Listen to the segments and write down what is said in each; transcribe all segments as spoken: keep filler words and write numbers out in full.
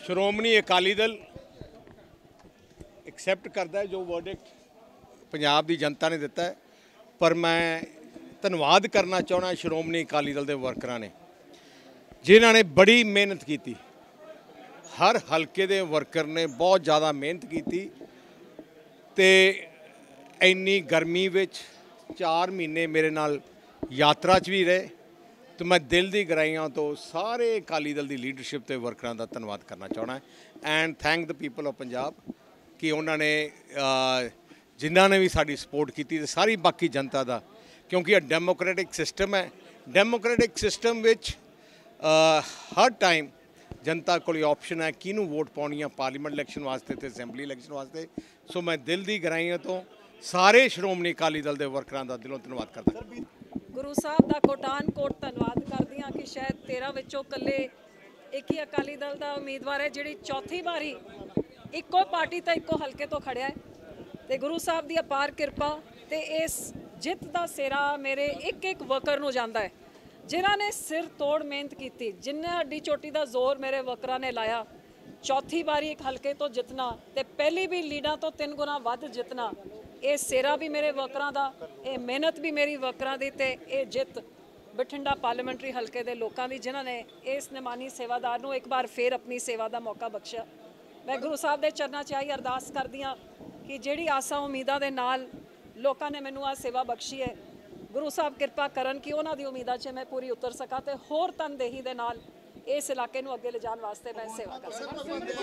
Shiromani Akali Dal accept ਕਰਦਾ ਹੈ ਜੋ ਵਰਡਿਕਟ ਪੰਜਾਬ ਦੀ ਜਨਤਾ ਨੇ ਦਿੱਤਾ ਹੈ, ਪਰ ਮੈਂ ਧੰਨਵਾਦ ਕਰਨਾ ਚਾਹੁੰਦਾ ਸ਼੍ਰੋਮਣੀ ਅਕਾਲੀ ਦਲ ਦੇ ਵਰਕਰਾਂ ਨੇ ਜਿਨ੍ਹਾਂ ਨੇ ਬੜੀ ਮਿਹਨਤ ਕੀਤੀ। ਹਰ ਹਲਕੇ ਦੇ ਵਰਕਰ ਨੇ ਬਹੁਤ ਜ਼ਿਆਦਾ ਮਿਹਨਤ ਕੀਤੀ ਤੇ ਇੰਨੀ ਗਰਮੀ ਵਿੱਚ ਚਾਰ ਮਹੀਨੇ ਮੇਰੇ ਨਾਲ ਯਾਤਰਾ 'ਚ ਵੀ ਰਹੇ तो मैं दिल की गहराइयों तो सारे अकाली दल की लीडरशिप ते वर्करां दा धन्नवाद करना चाहना and thank the people of Punjab कि उन्होंने जिन्हों ने भी साड़ी सपोर्ट की सारी बाकी जनता का, क्योंकि यह डेमोक्रेटिक सिस्टम है। डेमोक्रेटिक सिस्टम विच हर टाइम जनता को ऑप्शन है किनू वोट पानी है पार्लीमेंट इलैक्शन वास्ते ते असैंबली इलैक्शन वास्ते। सो मैं दिल की गहराइयों तो सारे श्रोमणी अकाली दल के वर्करां दा दिलों धन्नवाद करता। गुरु साहब का कोटान कोट धन्नवाद करदी हाँ कि शायद तेरह विचों कल्ले एक ही अकाली दल का उम्मीदवार है जिहड़ी चौथी बारी इक्को पार्टी तो इक्को हल्के तो खड़िया है ते गुरु साहब की अपार किरपा ते इस जित का सेरा मेरे एक एक वर्कर नूं जांदा है जिन्हां ने सिर तोड़ मेहनत की, जिन्हें अड्डी चोटी का जोर मेरे वर्करां ने लाया। चौथी बारी एक हल्के तो जितना ते पहली भी लीडा तो तीन गुना वध जितना, ये सेरा भी मेरे वर्करां दा, ये मेहनत भी मेरी वर्करां दी ते ये जित बठिंडा पार्लीमेंटरी हल्के दे लोकां दी जिन्हां ने इस निमानी सेवादार नूं एक बार फिर अपनी सेवा का मौका बख्शिया। मैं गुरु साहब के चरणों च आई अरदास करदी हाँ कि जिहड़ी आसां उम्मीदां दे नाल लोकां ने मैनूं आ सेवा बख्शी है, गुरु साहब कृपा करन कि उन्हां दी उम्मीदां च मैं पूरी उतर सकां ते होर तनदेही दे नाल इस इलाके नूं अगे ले जाण वास्ते मैं सेवा कर सकां।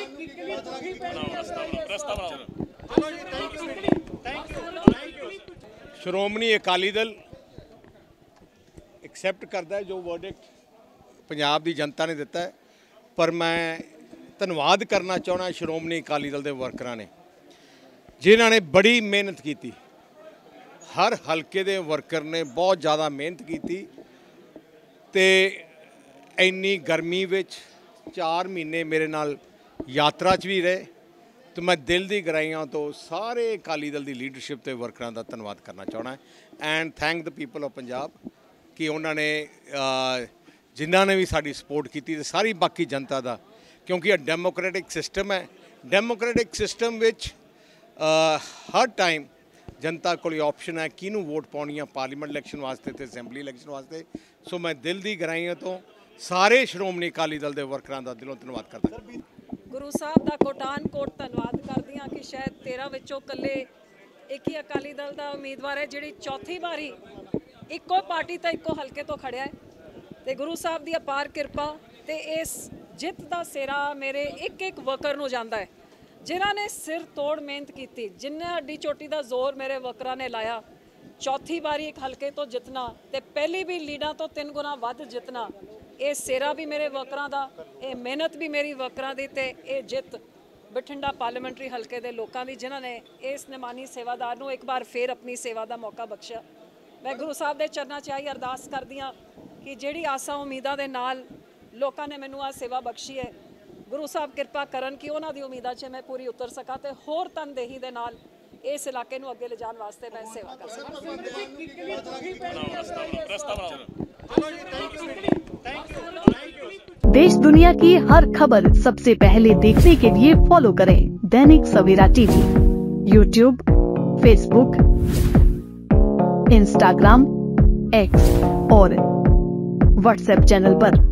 श्रोमणी अकाली दल एक्सैप्ट करता है जो वर्डिक्ट पंजाब की जनता ने दिता है, पर मैं धन्नवाद करना चाहना श्रोमणी अकाली दल के वर्करां ने जिन्हों ने बड़ी मेहनत की। हर हल्के के वर्कर ने बहुत ज़्यादा मेहनत की ते इन्नी गर्मी विच चार महीने मेरे नाल यात्रा च भी रहे तो मैं दिल की गहराइयों तो सारे अकाली दल की लीडरशिप ते वर्करां दा धन्नवाद करना चाहना and thank the people of Punjab कि उन्होंने जिन्हों ने भी साड़ी सपोर्ट की सारी बाकी जनता का, क्योंकि यह डेमोक्रेटिक सिस्टम है। डेमोक्रेटिक सिस्टम विच हर टाइम जनता को ऑप्शन है किनू वोट पानी है पार्लीमेंट इलैक्शन वास्ते ते असैंबली इलैक्शन वास्ते। सो मैं दिल की गहराइयों तो सारे श्रोमणी अकाली दल के वर्करां दा दिलों धन्नवाद करता। गुरु साहब का कोटान कोट धन्नवाद करदी हाँ कि शायद तेरह विचों कल्ले एक ही अकाली दल का उम्मीदवार है जिहड़ी चौथी बारी इक्को पार्टी तो इक्को हल्के तो खड़िया है ते गुरु साहब की अपार किरपा ते इस जित का सेरा मेरे एक एक वर्कर नूं जांदा है जिन्हां ने सिर तोड़ मेहनत की, जिन्हें अड्डी चोटी का जोर मेरे वर्करां ने लाया। चौथी बारी एक हल्के तो जितना ते पहली भी लीडा तो तीन गुना वध जितना, ये सेरा भी मेरे वर्करां दा, ये मेहनत भी मेरी वर्करां दी ते ये जित बठिंडा पार्लीमेंटरी हल्के दे लोकां दी जिन्हां ने इस निमानी सेवादार नूं एक बार फिर अपनी सेवा का मौका बख्शिया। मैं गुरु साहब के चरणों च आई अरदास करदी हाँ कि जिहड़ी आसां उम्मीदां दे नाल लोकां ने मैनूं आ सेवा बख्शी है, गुरु साहब कृपा करन कि उन्हां दी उम्मीदां च मैं पूरी उतर सकां ते होर तनदेही दे नाल इस इलाके नूं अगे ले जाण वास्ते मैं सेवा कर सकां। देश दुनिया की हर खबर सबसे पहले देखने के लिए फॉलो करें Dainik Savera TV, YouTube, Facebook, Instagram, X और व्हाट्सएप चैनल पर।